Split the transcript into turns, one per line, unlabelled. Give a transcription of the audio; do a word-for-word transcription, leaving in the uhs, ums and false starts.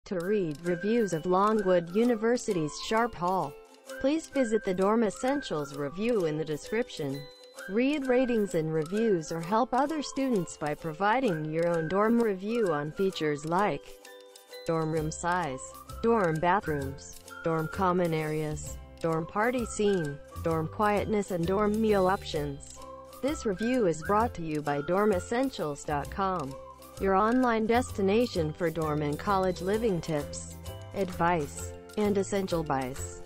To read reviews of Longwood University's Sharp Hall, please visit the Dorm Essentials review in the description. Read ratings and reviews or help other students by providing your own dorm review on features like dorm room size, dorm bathrooms, dorm common areas, dorm party scene, dorm quietness, and dorm meal options. This review is brought to you by dorm essentials dot com, your online destination for dorm and college living tips, advice, and essential buys.